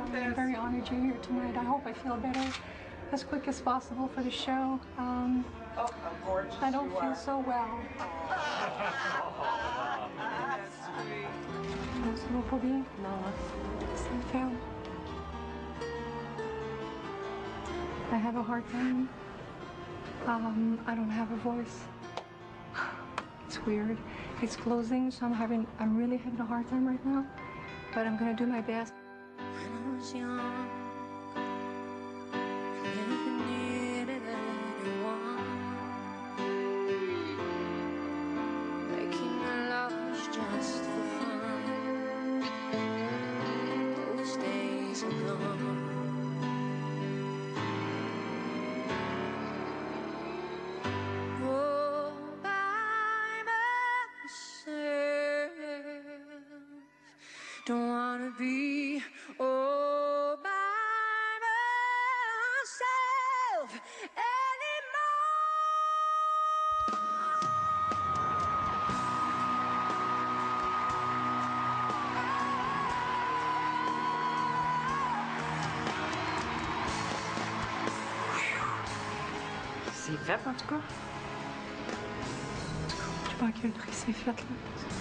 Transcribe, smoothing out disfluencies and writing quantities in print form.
I'm very honored you're here tonight. I hope I feel better as quick as possible for the show. I don't feel so well. Ça va pas bien? Non. Ça me fait. I have a hard time. I don't have a voice. It's weird. It's closing, so I'm really having a hard time right now. But I'm gonna do my best. When I was young, I never needed anyone. Making love was just for fun. Those days are gone. All by myself. Don't wanna be all by myself anymore. C'est fait en tout cas. Je pense qu'il y a une prise, c'est faite là.